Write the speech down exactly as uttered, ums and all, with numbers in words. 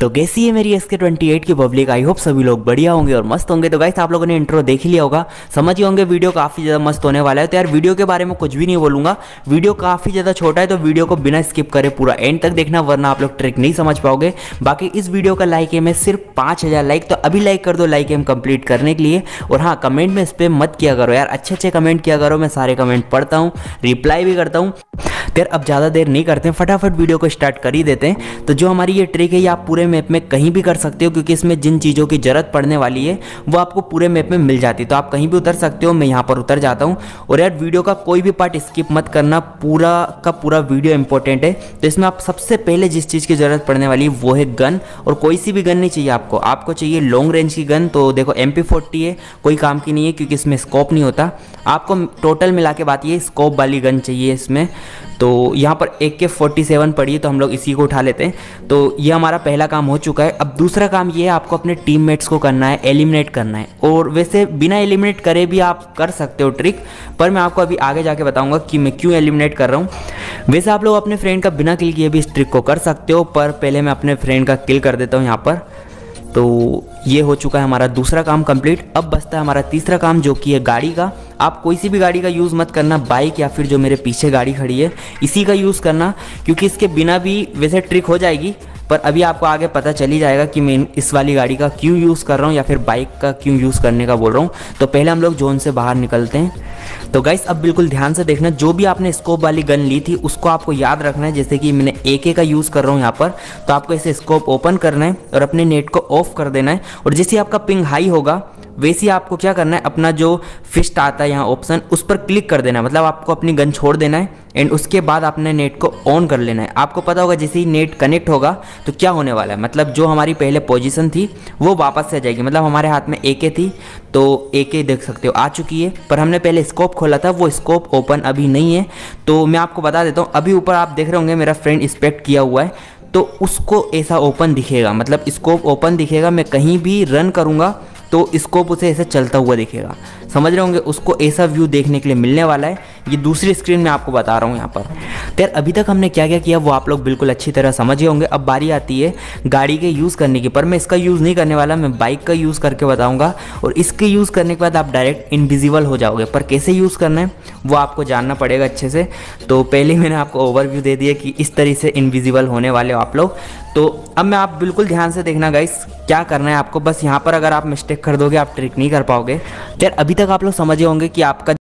तो कैसी है मेरी एस के ट्वेंटी एट की पब्लिक। आई होप सभी लोग बढ़िया होंगे और मस्त होंगे। तो गाइस आप लोगों ने इंट्रो देख ही लिया होगा, समझ ही होंगे वीडियो काफ़ी ज़्यादा मस्त होने वाला है। तो यार वीडियो के बारे में कुछ भी नहीं बोलूँगा, वीडियो काफ़ी ज़्यादा छोटा है, तो वीडियो को बिना स्किप करे पूरा एंड तक देखना, वरना आप लोग ट्रिक नहीं समझ पाओगे। बाकी इस वीडियो का लाइक एम है सिर्फ पाँच हज़ार लाइक, तो अभी लाइक कर दो लाइक एम कंप्लीट करने के लिए। और हाँ, कमेंट में इस पर मत किया करो यार, अच्छे अच्छे कमेंट किया करो, मैं सारे कमेंट पढ़ता हूँ, रिप्लाई भी करता हूँ। यार अब ज़्यादा देर नहीं करते हैं, फटाफट वीडियो को स्टार्ट कर ही देते हैं। तो जो हमारी ये ट्रिक है ये आप पूरे मैप में कहीं भी कर सकते हो, क्योंकि इसमें जिन चीज़ों की ज़रूरत पड़ने वाली है वो आपको पूरे मैप में मिल जाती है। तो आप कहीं भी उतर सकते हो, मैं यहाँ पर उतर जाता हूँ। और यार वीडियो का कोई भी पार्ट स्किप मत करना, पूरा का पूरा वीडियो इंपॉर्टेंट है। तो इसमें आप सबसे पहले जिस चीज़ की ज़रूरत पड़ने वाली है वो है गन। और कोई सी भी गन नहीं चाहिए आपको, आपको चाहिए लॉन्ग रेंज की गन। तो देखो एम पी फोर्टी है, कोई काम की नहीं है क्योंकि इसमें स्कोप नहीं होता। आपको टोटल मिला के बात ये स्कोप वाली गन चाहिए इसमें। तो यहाँ पर ए के फोर्टी सेवन पड़ी है, तो हम लोग इसी को उठा लेते हैं। तो ये हमारा पहला काम हो चुका है। अब दूसरा काम ये है, आपको अपने टीममेट्स को करना है, एलिमिनेट करना है। और वैसे बिना एलिमिनेट करे भी आप कर सकते हो ट्रिक, पर मैं आपको अभी आगे जाके बताऊंगा कि मैं क्यों एलिमिनेट कर रहा हूँ। वैसे आप लोग अपने फ्रेंड का बिना किल किए भी इस ट्रिक को कर सकते हो, पर पहले मैं अपने फ्रेंड का किल कर देता हूँ यहाँ पर। तो ये हो चुका है हमारा दूसरा काम कंप्लीट। अब बचता है हमारा तीसरा काम, जो कि है गाड़ी का। आप कोई सी भी गाड़ी का यूज़ मत करना, बाइक या फिर जो मेरे पीछे गाड़ी खड़ी है इसी का यूज़ करना, क्योंकि इसके बिना भी वैसे ट्रिक हो जाएगी, पर अभी आपको आगे पता चल ही जाएगा कि मैं इस वाली गाड़ी का क्यों यूज़ कर रहा हूँ या फिर बाइक का क्यों यूज़ करने का बोल रहा हूँ। तो पहले हम लोग जोन से बाहर निकलते हैं। तो गाइस अब बिल्कुल ध्यान से देखना, जो भी आपने स्कोप वाली गन ली थी उसको आपको याद रखना है। जैसे कि मैंने ए के का यूज़ कर रहा हूँ यहाँ पर, तो आपको ऐसे स्कोप ओपन करना है और अपने नेट को ऑफ कर देना है। और जैसे आपका पिंग हाई होगा वैसे ही आपको क्या करना है, अपना जो फिस्ट आता है यहाँ ऑप्शन, उस पर क्लिक कर देना है। मतलब आपको अपनी गन छोड़ देना है एंड उसके बाद आपने नेट को ऑन कर लेना है। आपको पता होगा जैसे ही नेट कनेक्ट होगा तो क्या होने वाला है, मतलब जो हमारी पहले पोजीशन थी वो वापस से आ जाएगी। मतलब हमारे हाथ में ए के थी, तो ए के देख सकते हो आ चुकी है, पर हमने पहले स्कोप खोला था, वो स्कोप ओपन अभी नहीं है। तो मैं आपको बता देता हूँ, अभी ऊपर आप देख रहे होंगे मेरा फ्रेंड इंस्पेक्ट किया हुआ है, तो उसको ऐसा ओपन दिखेगा, मतलब स्कोप ओपन दिखेगा। मैं कहीं भी रन करूँगा तो स्कोप उसे ऐसे चलता हुआ दिखेगा, समझ रहे होंगे। उसको ऐसा व्यू देखने के लिए मिलने वाला है। ये दूसरी स्क्रीन में आपको बता रहा हूँ यहाँ पर। तो यार अभी तक हमने क्या क्या किया वो आप लोग बिल्कुल अच्छी तरह समझे होंगे। अब बारी आती है गाड़ी के यूज़ करने की, पर मैं इसका यूज़ नहीं करने वाला, मैं बाइक का यूज़ करके बताऊँगा। और इसके यूज़ करने के बाद आप डायरेक्ट इनविजिबल हो जाओगे, पर कैसे यूज़ करना है वो आपको जानना पड़ेगा अच्छे से। तो पहले मैंने आपको ओवरव्यू दे दिया कि इस तरह से इनविजिबल होने वाले हो आप लोग। तो अब मैं आप बिल्कुल ध्यान से देखना गाइस, क्या करना है आपको। बस यहाँ पर अगर आप मिस्टेक कर दोगे आप ट्रिक नहीं कर पाओगे। यार अभी तक आप लोग समझे होंगे कि आपका